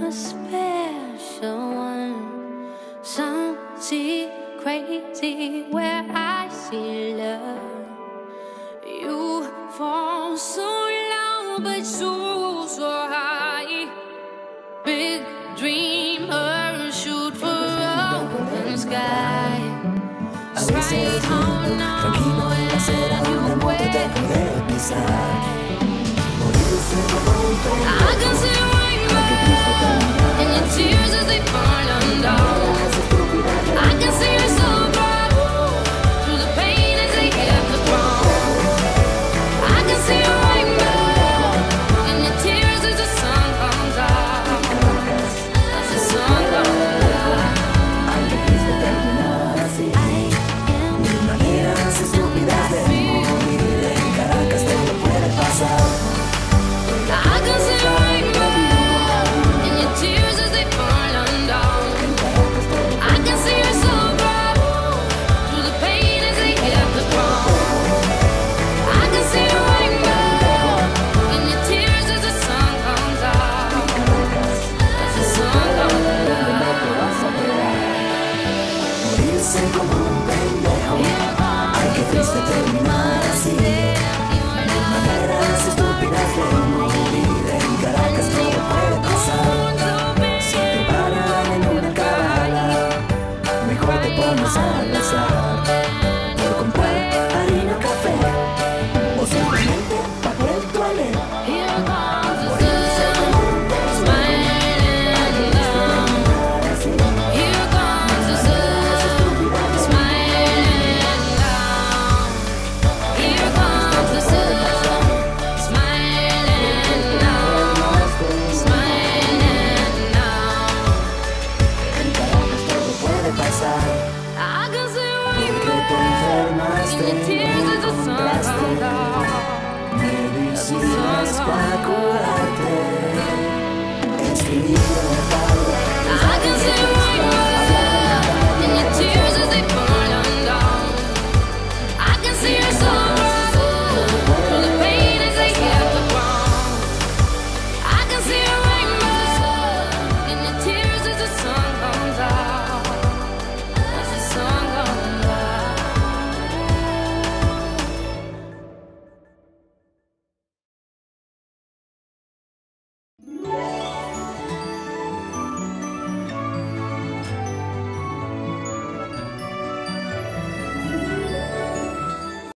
a special one, something crazy where I see love. You fall so low but so high. Big dreamer, shoot for open sky. A veces duermo tranquilo en la acera donde el monte te puede pisar. Morirse como un tren. I can see a rainbow in your tears as they fall undone. I can see your soul grow through the pain as they hit the ground. I can see a rainbow in your tears as the sun comes out. As the sun comes out. Antes de terminar así, mil maneras estúpidas de morir. En Caracas todo puede pasar. I can see a rainbow in your tears as they fall undone. I can see your soul grow through the pain as they hit the ground. I can see a rainbow in your tears as the sun comes out. As the sun comes out. Morirse como un pendejo. Ay, qué triste terminar así. Mil maneras estúpidas de morir. En Caracas todo puede pasar. Si te paran en una cabala, mejor te pones al azar. Por comprar harina o café, o simplemente papel toalé. Here comes the sun, smiling down. Here comes the sun, smiling down. Here comes the sun, smiling down, smiling down. En Caracas todo puede pasar. I can see a Porque te rainbow enfermaste in your tears as the sun comes out. medicinas para curarte. Escribieron